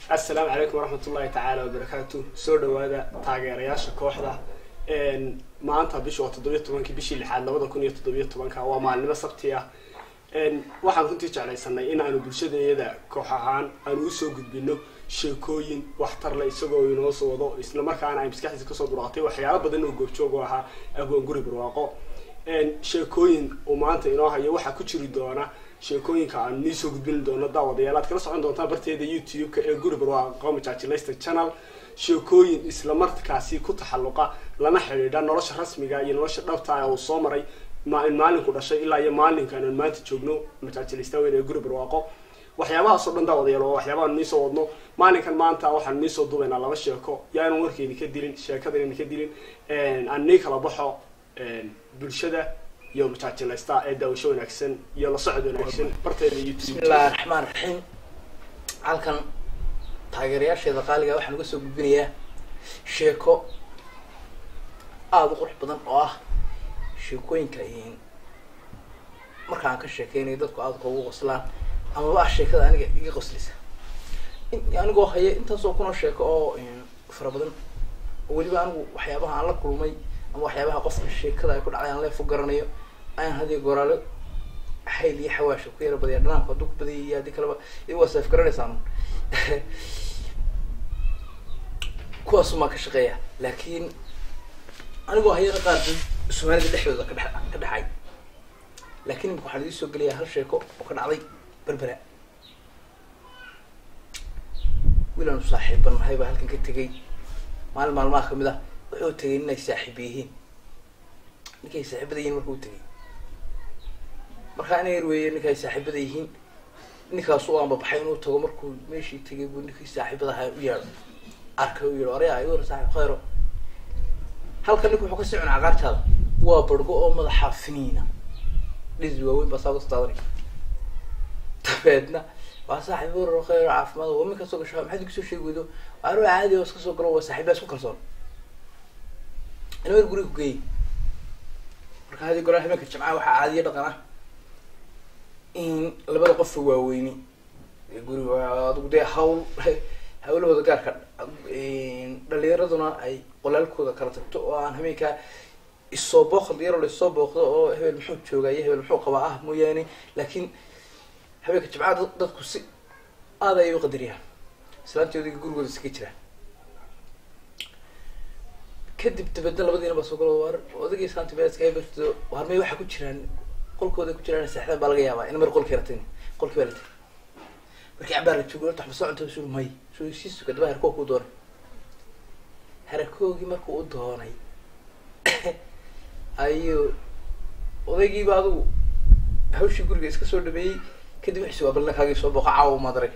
السلام عليكم ورحمة الله تعالى وبركاته. سو دوادا taageerayaasha kooxda maanta bisha 17 bishii lixaad 2017 waa maalin sabti ah. waxaan runtii jeclaysanay in aanu bulshadeeda koox ahaan aanu u soo gudbino sheekooyin waxtar leh isagoo inoo soo wado isla markaana ay maskaxdiisa ka soo buraatay waxyaabo badan oo goobjoog u ahaa Abaan Guri Barwaaqo. sheekooyin oo maanta inoo hayo waxa ku jiri doona sheekooyinka aan nii soo gudbin doono daawadayaal kala socon doonta barteeda YouTube-ka ee Guri Barwaaqo Majaajileysta channel. sheekooyin isla markaasi ku taxalluqa lana xiriira nolosha rasmiga iyo nolosha dhabta ah oo soo maray maalinku dhashay ilaa iyo maalinkan aan maanta joogno Majaajileysta ee Guri Barwaaqo. waxyaabaha soo dhan daawadayaal waxyaabaha nii soo wadno maalinkan maanta waxaan nii soo duubaynaa laba sheeko yaanu warkeeni ka dilin sheekadani ka dilin aan nii kala baxo bulshada يوم تاجل استا ادا وشو ناكسن يلا صعد وناكسن برتي اليوتيوب. بسم الله الرحمن الرحيم. halkan taageerayaasheeda qaaliga waxaan uga soo gudbinayaa sheeko aad u qurux badan oo ah sheekooyinka markaan ka sheekeynayo dadku aad ugu qoslaan ama wax sheekada aniga iga qoslisa anigoo haya intaas oo kuna sheeko oo fara badan waliba anigu waxyaabaha aan la kulmay ama waxyaabaha qofka sheekada ay ku dhacayaan la fogaranayo aan hadii goraalo حيل يحواش وكير بدي أدناه فدوك بدي يا ديك لما يوصل فكرني سام كويس ما كشغية لكن أنا جوا هي قارب سمعنا الدحية كده حي لكن بكو حديث سوق لي هالشيكو وكان علي بربرة ولا نصاحب بنا هاي بهالكن كنت جاي مال ما خم ده وحو تجينا يساحبيهين نكى يساحب ذي وحو تجي marka inay ruweeyeen ninkay saaxiibada yihiin ninkaas oo aan baxay inuu tago markuu meeshii tagay buu ninkii saaxiibada ahaa u yeeray arkay u yeeray ayuu saaxiib khayro halkan ninku wuxuu ka socon cagaartada waa bargo oo madaxa finiina dhis waaweyn baa soo staaday tabeedna waa saaxiib oo khayro caafimaad oo minka soo gashay maxay ku soo sheegaydo aanu caadi oo iska soo galo waa saaxiibaas ku kalsoon inuu guriga ku geeyay marka hadii goraa habeenka jimcaha waxa caadi dhaqan ah in labada qof waaweyni guriga aad ugu day hawlahooda gaarka dhalinyarduna ay qolalkooda kala tagto oo aan habeenka isoo booqdo yar oo isoo booqdo oo hebel muxuu joogay hebel muxuu qabaa ah mooyaane laakiin habeenka jimcaha dadku si aad ay u qadariyaan islaantoodii gurigooda iska jira kadib tabadda labadiina ba soo galo war odagii islaantii baa iska haybarto warmay waxa ku jiraan qolkooda ku jiraan saaxiibada baa laga yaabaa in mar qolkeena tin qolkii baa la tin markii cabaar la joogo tax mas'uulta soo may soo siiso kadaba harko ku doonay harkoogii markuu u doonay ayo odaygii baa adu hawshii guriga iska soo dhameeyay kadib wixii soo balna kaagii soo booqa caaw madarag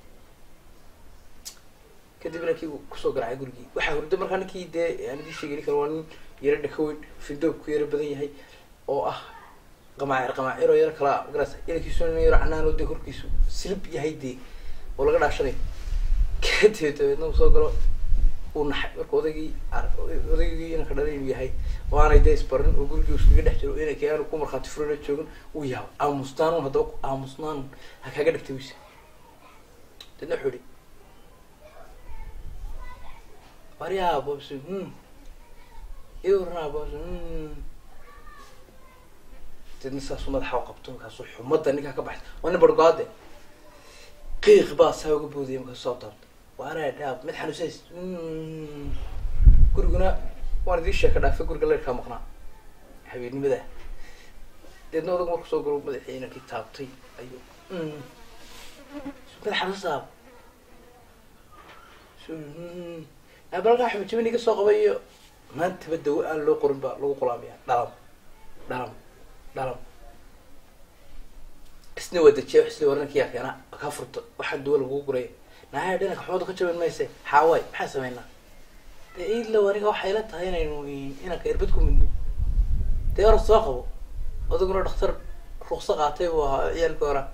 kadib markii ku soo garacay gurigii waxa hurdo markaa ninkii de aan idin sheegay kan yara dhakoweyn fidoobku yara badan yahay oo ah قماعير يرى كلا جلس إلى كيسون يرى عنان ودي كركيسو سلب يهيدي ولا قد عشرين كده تبي نوصل ونحب كودي أنا كدارين يهاي وأنا يدي سبرن وقول جوس كده حلو إنا كي أنا كومر خاطر فرنا تشوفن وياه أو مستان وهذاك أو مستان هكذا كتبيس تنحولي بريا بوس يورنا بوس الناس صومال حوقبتهم كاسو حمضة نيكا كبحث وانا برقادة قيق باص هاو قبودي مكا صوتات وانا داب مدحن وسيس قرقنا وانا دي الشيكا دافي قرق الله يركا مقنع حبيبني مده دينا وضاق مركو سو قروب مدحينا كي تابطي ايو مدحن وصاب شو ابرقا حبيب جميني كسو قبايو ما انت بدو ان لو قرنبا لو قلاميا دارم دارم اسنو ودجي حسلي ورنك يا اخي انا كفرت واحد دول ugu guray nahay dhanka xood ka jaban meesay xaaway maxaa sameeyna ila wariga waxa ila tahay inaan ka irbad ku midno deer soo qabo odaguna dhakhtar ruqsa qaatay waa ciyalka hore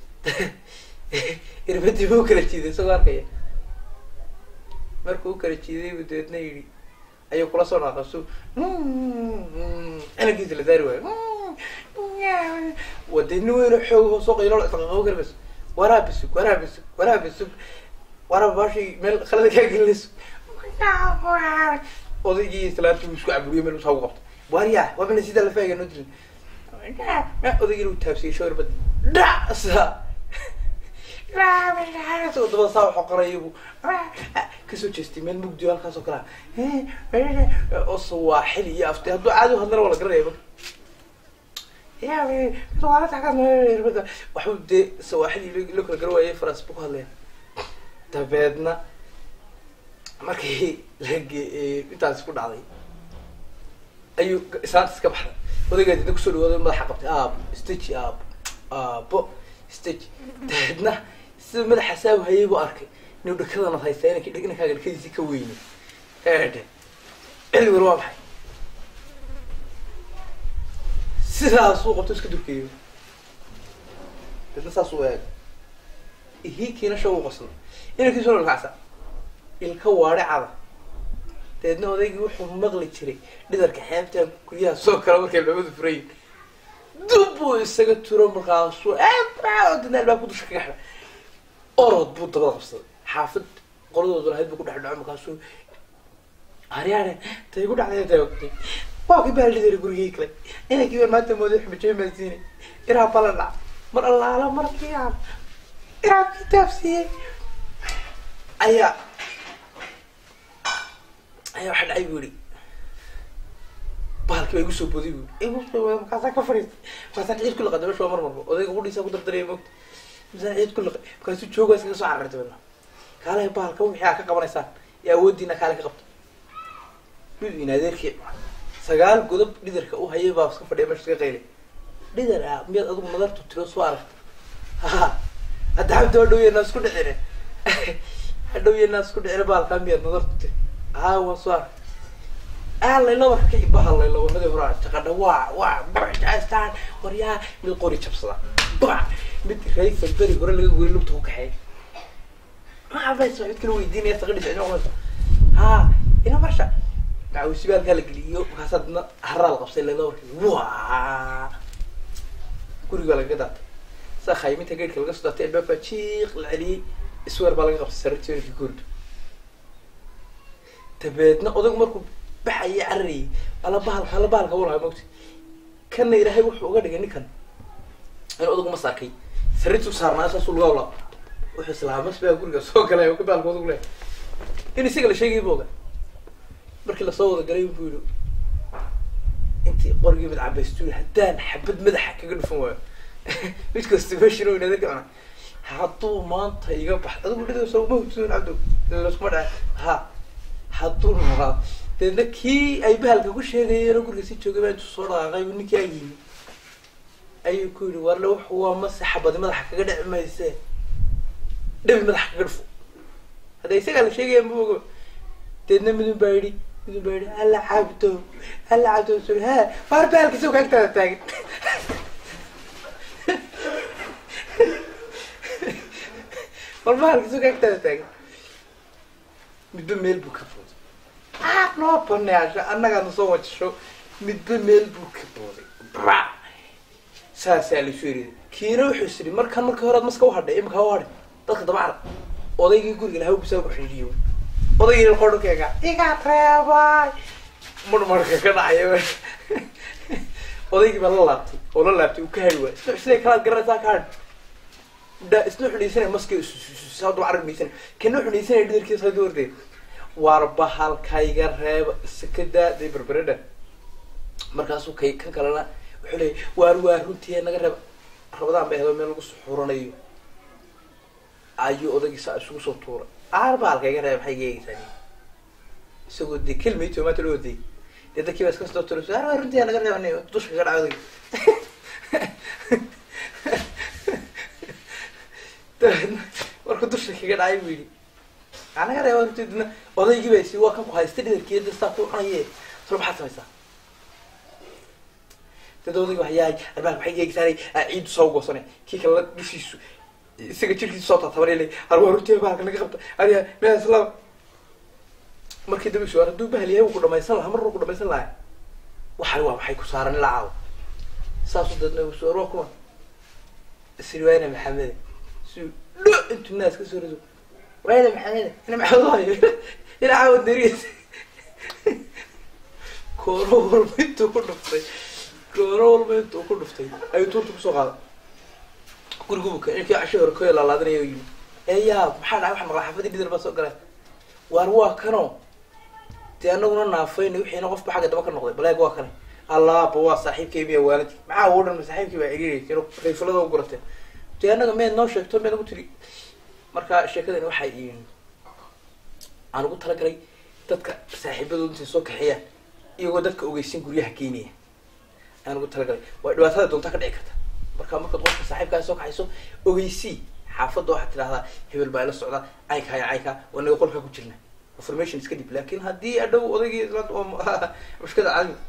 irbadii buu kala jiiday soo arkay markuu kala jiiday buu deedna yiri ayuu kula soo naaqaso ana gidi la daari way ودينه وين حوه سوق يلو تقاقو كربس ورا بسك ورا باشي مال خليك اجلس odaygii islaantii uu isku caburiyo meel soo qabto wariya wabna sida la feegan u dirin odaygii uu taabsiyay shawr bad dhasa soo daba saa wax qorayo ka soo jeestay meel mugdi halkaas oo kala oo Soomaali iyo afti haduu caadi hadna wala gareebo yaa wala tagan bada waxu de Soomaali loo kala gareeyay faras bu hadleen dabeedna markii laga intaas ku dhacday ayuu isaas ka baxday odaygeedii ku soo dhawaado madaxa qabtay stage stage dadna si madaxa saaw haygu arkay inuu dhakadana haysay inay dhigna kaaga dhakadiisi ka weynay eli war waa maxay sidaas uu qabto iska durkeeyo dadna saas uu eeg ihikiina shaqo qasno inay kisoo lacagsa ilka waare cada deedna odaygii wuxuu maqli jiray dhidarka xeebta guryaha soo kala markay labadu furay dubu isaga turo markaasuu dadna albaab ku dusha kaga xidhay orod buu dabada qabsaday xaafid qoladooda lahayd buu ku dhex dhaco markaasuu aryaane tay ku dhacday taagtay waa kii baaldhiday gurigii kale inay maanta moodo xubjay maasiinay iraa balana mar allaala markii aan iraa kitaabsiiyay ayaa waxa dhacay buu yiri baalkii way igu soo boodi buu igu soo wada markaas ka fariis markaas ciid ku laqaday soo marmarba odayga u dhiisa ku dardaray moogta misaa ciid ku laqay markaas joogo iska soo carartay bana kaalay baalka wixii ka qabanaysaa yaa awoodiina kaalay ka qabto mid ina adeerkii sagaal godob dhidarka u hayay baa iska fadhiya meesha iska qeylay dhidar mid adigu nadartu tiro soo aragtay hadda habdo dhaweyna isku dhicin hadhowyeena isku dhicin baalka mid nadartu وصار الله لو ركي بحال لو مدي فرا تقد وا برجاستان وريا من قوري جبسدا با مد رئيس البري هore laga goori lugta ku kaxay ma baa soo idkii weydiinay taqadis inuu ina marsha daaw sibaal kala galiyo kasadna haral qabsay leedo warkii waa guriga laga daad sa khayminta geedka laga soo daatay albaabka jiiq la celi isweer baa laga qabsay sartiirkii guriga tabeedna odag markuu baxay carri ala bahalka walaha moogti kana ilaahay wuxuu uga dhigay ninkan in odag ma saakay saritu saarnaa soo lugawla wuxuu islaamas baa guriga soo galay oo ka baalka odag leh in isaga la sheegay booga markii la soo wada galay buu yiri intii qorgii mid cabaystu hadaan xabad madaxa kaga dhufan waayo mid kasta meesha inuu inada gacana hadduu maanta iga bax adigu dhido soo ma hubsan abdu la isku dhaca hadduu noqdo dadna kii ay bahalka ku sheegayeen guriga si joogay baa soo dhaqay ninkii ay yimi ayuu ku yiri war loo waa masaxabad madaxa kaga dhicmayse dhib madaxa kaga dhufo haday isaga la sheegayeen buu dadna midun baayri alla cabdo soo war bahalka soo kaagta taagin war bahalka soo kaagta taagin midba meel buu ka fooday noo baneasha annaga soo wajisho midba meel buu ka fooday saas la sheeray kiina wuxuu siri markii hore maska u hadhay imka u hadhay dadka dabacad odaygii guriga lahaw bisoo xiriyo odaygii qodhkeega iga reebay marka ka dhacay odaygii baa la laabtay oo la laabtay uu ka hayay sidee kala garanaysaa ka da isnu xiliisan maska soo ducar miisan kana xiliisan dhiirkiisa soo doorday war bahalkayga reeb sakada day barbarada markaas uu kay kan kala wuxuu leeyahay waar runtii naga reeb rabadaan bay meel lagu suxuranayo ayu odagiisa isugu soo tuura bahalkayga reeb xageeysan isagoo de kelmay tomato loo day dadkii baa iska soo tuura waar runtii naga reebnay dushka ka dhacday warku dusha kaga dhacay buu yiri anaga reebo runtii odaygii bay si waa kan ku haystay dhidarkeeda saa ku cunayay soo baxay samaysa dadoodig waxyaay arbaab waxay geegsanay ciid soo goosanay kii kala dushiisu isaga jirkiisa soo taatabareelay arwaa runtii baa naga qabta ariya meel islaam markii dib soo ardu bahliye ku dhamaysan lahaa mar ku dhamaysan lahaa waxay ku saaran laacaw saasoo dadna soo roo kuma sirwayna maxamed انتو الناس كسروا وين محمد انا محضاي الى عاود دريس كورول بنتو كدفتay كورول بنتو كدفتay ay tuurtu kusoo qaada gurigubuka intii casho hore ka laalaadanayo yimi eeyaa maxaa dhacay wax maqla xafadii dhidar ba soo galay waar waa kano تيانو نافين وحين قف بحاجة دبك النقطة بلاك واكله الله بوا صاحب كيمياء والد معاه ورن صاحب كيمياء إيري كانوا كيف لذا وقرته تيانو كمان نوشة تومي أنا قلت لي مركا الشركة إنه حقيقيين أنا قلت لك لي تدك صاحب بدون تسوق حياة يودك وجيسين كلها كيمياء أنا قلت لك لي وقت هذا دون تكر عكت مركا قف صاحب كان سوق حيسو وجيسي حافظ واحد هذا هبل بايل السعودة عيكها وإنه يقول لك كوتشلنا information iska dib laakiin hadii adhow odaygi mashkada caadi